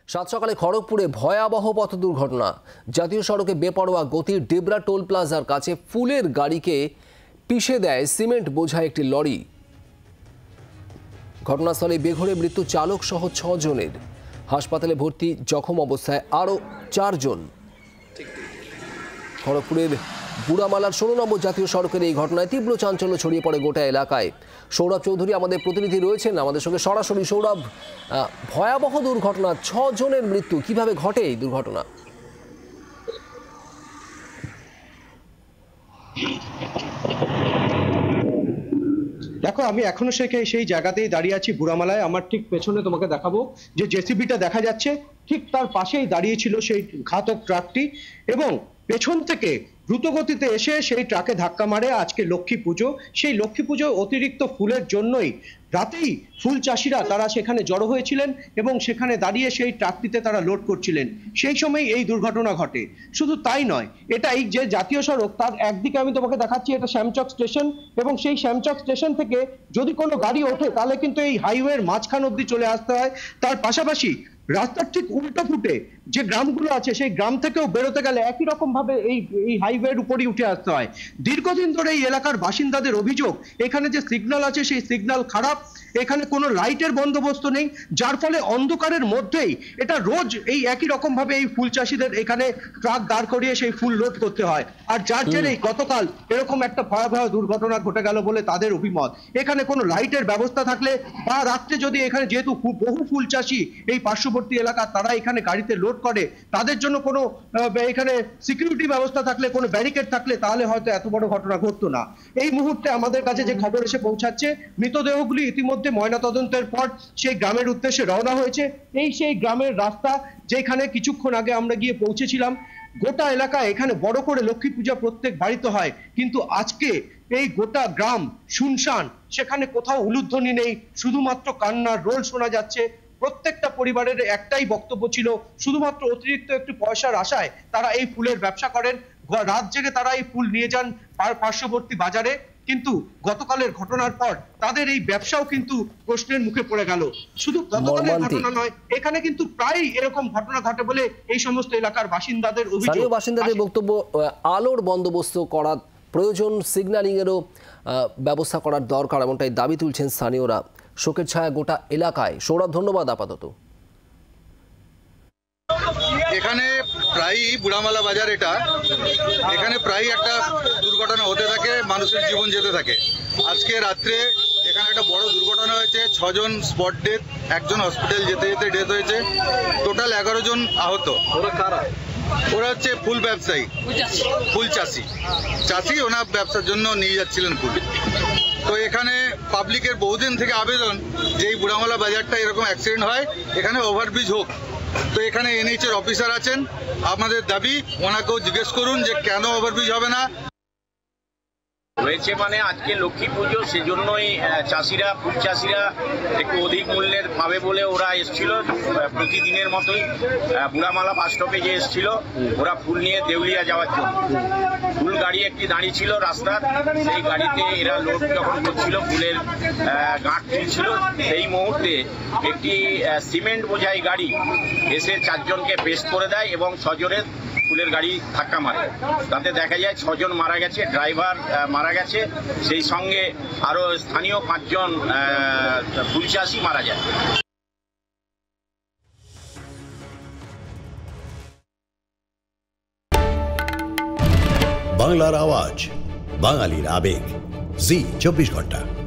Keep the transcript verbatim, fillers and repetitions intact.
সাত সকালে খড়গপুরে ভয়াবহ পথ দুর্ঘটনা। জাতীয় সড়কে বেপরোয়া গতির ডেবরা টোল প্লাজার কাছে ফুলের গাড়িকে পিষে দেয় সিমেন্ট বোঝাই একটি লরি। ঘটনাস্থলে বেঘোরে মৃত্যু চালক সহ ছজনের। হাসপাতালে ভর্তি জখম অবস্থায় আরও চারজন। খড়গপুরের বুড়ামালার ষোলো নম্বর জাতীয় সড়কের এই ঘটনায় তীব্র চাঞ্চল্য ছড়িয়ে পড়ে গোটা এলাকায়। সৌরভ চৌধুরী আমাদের প্রতিনিধি রয়েছেন আমাদের সঙ্গে সরাসরি। সৌরভ, ভয়াবহ দুর্ঘটনা, ছজনের মৃত্যু, কিভাবে ঘটে এই দুর্ঘটনা? দেখো, আমি এখনো সেই সেই জায়গাতেই দাঁড়িয়ে আছি বুড়ামালায়। আমার ঠিক পেছনে তোমাকে দেখাবো যে জেসিবিটা দেখা যাচ্ছে, ঠিক তার পাশেই দাঁড়িয়ে ছিল সেই ঘাতক ট্রাকটি এবং পেছন থেকে দ্রুতগতিতে এসে সেই ট্রাকে ধাক্কা মারে। আজকে লক্ষ্মী পুজো, সেই লক্ষ্মী পুজো অতিরিক্ত ফুলের জন্যই রাতেই ফুল চাষিরা তারা সেখানে জড়ো হয়েছিলেন এবং সেখানে দাঁড়িয়ে সেই ট্রাকটিতে তারা লোড করছিলেন। সেই সময় এই দুর্ঘটনা ঘটে। শুধু তাই নয়, এটা এই যে জাতীয় সড়ক তার একদিকে আমি তোমাকে দেখাচ্ছি এটা শ্যামচক স্টেশন, এবং সেই শ্যামচক স্টেশন থেকে যদি কোনো গাড়ি ওঠে তাহলে কিন্তু এই হাইওয়ের মাঝখান অব্দি চলে আসতে হয়। তার পাশাপাশি রাস্তার ঠিক উল্টো ফুটে যে গ্রামগুলো আছে সেই গ্রাম থেকেও বেরোতে গেলে একই রকম ভাবে এই এই হাইওয়ের উপরই উঠে আসতে হয়। দীর্ঘদিন ধরে এই এলাকার বাসিন্দাদের অভিযোগ, এখানে যে সিগন্যাল আছে সেই সিগন্যাল খারাপ, এখানে কোনো লাইটের বন্দোবস্ত নেই, যার ফলে অন্ধকারের মধ্যেই এটা রোজ এই একই রকম ভাবে এই ফুল চাষিদের এখানে ট্রাক দাঁড় করিয়ে সেই ফুল লোড করতে হয়। আর যার জেরেই গতকাল এরকম একটা ভয়াবহ দুর্ঘটনা ঘটে গেল বলে তাদের অভিমত। এখানে কোনো লাইটের ব্যবস্থা থাকলে বা রাত্রে যদি এখানে যেহেতু বহু ফুল চাষি এই পার্শ্ববর্তী এলাকা তারা এখানে গাড়িতে লোড করে, তাদের জন্য কোনো এখানে সিকিউরিটি ব্যবস্থা থাকলে, কোনো ব্যারিকেড থাকলে তাহলে হয়তো এত বড় ঘটনা ঘটতো না। এই মুহূর্তে আমাদের কাছে যে খবর এসে পৌঁছাচ্ছে, মৃতদেহগুলি ইতিমধ্যে ময়নাতদন্তের পর সেই গ্রামের উদ্দেশ্যে রওনা হয়েছে। এই সেই গ্রামের রাস্তা যেখানে কিছুক্ষণ আগে আমরা গিয়ে পৌঁছেছিলাম। গোটা এলাকা এখানে বড় করে লক্ষ্মী পূজা প্রত্যেক বাড়িতে হয়, কিন্তু আজকে এই গোটা গ্রাম শুনশান, সেখানে কোথাও উলুধ্বনি নেই, শুধুমাত্র কান্নার রোল শোনা যাচ্ছে। প্রত্যেকটা পরিবারের একটাই বক্তব্য ছিল, শুধুমাত্র অতিরিক্ত একটু পয়সার আশায় তারা এই ফুলের ব্যবসা করেন। রাত জেগে তারা এই ফুল নিয়ে যান পার্শ্ববর্তী বাজারে, কিন্তু গতকালের ঘটনার পর তাদের এই ব্যবসাও কিন্তু প্রশ্নের মুখে পড়ে গেল। শুধু গতকালের ঘটনা নয়, এখানে কিন্তু প্রায় এরকম ঘটনা ঘটে বলে এই সমস্ত এলাকার বাসিন্দাদের অভিযোগ। স্থানীয় বাসিন্দাদের বক্তব্য, আলোর বন্দোবস্ত করা প্রয়োজন, সিগন্যালিং এরও ব্যবস্থা করার দরকার, এমনটাই দাবি তুলছেন স্থানীয়রা। শোকের ছায়া গোটা এলাকায়। সৌরভ, ধন্যবাদ। আপাতত এখানে প্রায়ই বুড়ামালা বাজার, এটা এখানে প্রায় একটা দুর্ঘটনা হতে থাকে, মানুষের জীবন যেতে থাকে। আজকে রাত্রে এখানে একটা বড় দুর্ঘটনা হয়েছে, ছজন স্পট ডেথ, একজন হসপিটাল যেতে যেতে ডেথ হয়েছে, টোটাল এগারো জন আহত। ওরা কারা? ওরা হচ্ছে ফুল ব্যবসায়ী, ফুল চাষি চাষি ওনার ব্যবসার জন্য নিয়ে যাচ্ছিলেন ফুল। তো এখানে পাবলিকের বহুদিন থেকে আবেদন যে এই বুড়ামালা বাজারটা এরকম অ্যাক্সিডেন্ট হয়, এখানে ওভারব্রিজ হোক। তো এখানে এনএইচ এর অফিসার আছেন, আমাদের দাবি ওনাকেও জিজ্ঞেস করুন যে কেন ওভারব্রিজ হবে না হয়েছে। মানে আজকে লক্ষ্মী পুজো, সেজন্যই চাষিরা, ফুল চাষিরা একটু অধিক মূল্যের পাবে বলে ওরা এসছিল প্রতিদিনের মতোই বুড়ামালা বাস স্টপে যে এসছিল ওরা ফুল নিয়ে দেউলিয়া যাওয়ার জন্য। ফুল গাড়ি একটি দাঁড়িয়ে ছিল রাস্তার, সেই গাড়িতে এরা লোড যখন করছিল, ফুলের গাঁট তুলছিল, সেই মুহূর্তে একটি সিমেন্ট বোঝাই গাড়ি এসে চারজনকে পেস্ট করে দেয় এবং ছজনের ফুলের গাড়ি ধাক্কা মারে। তাতে দেখা যায় ছজন মারা গেছে, ড্রাইভার মারা গেছে, সেই সঙ্গে আরো স্থানীয় পাঁচজন ফুল চাষি মারা যায়। বাংলার আওয়াজ, বাঙালির আবেগ, জি চব্বিশ ঘন্টা।